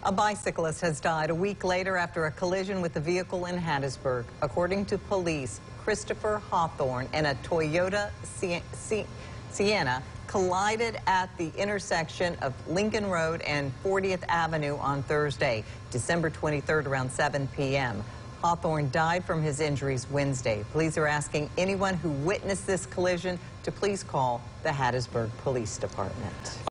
A bicyclist has died a week later after a collision with a vehicle in Hattiesburg. According to police, Christopher Hawthorne and a Toyota Sienna collided at the intersection of Lincoln Road and 40th Avenue on Thursday, December 23rd around 7 p.m. Hawthorne died from his injuries Wednesday. Police are asking anyone who witnessed this collision to please call the Hattiesburg Police Department.